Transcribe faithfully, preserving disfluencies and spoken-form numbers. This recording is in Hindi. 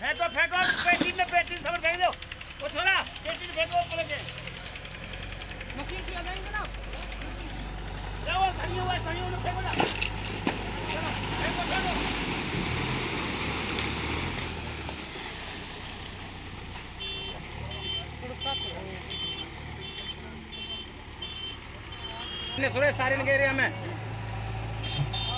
ए तो फेंको पेटी में पेटी सब फेंक दो वो छोरा पेटी में फेंको ऊपर के मशीन से लगाएंगे ना जाओ धनिया हुआ धनिया उन्हें फेंको ना चलो फेंको फेंको सुरेश सारे एरिया में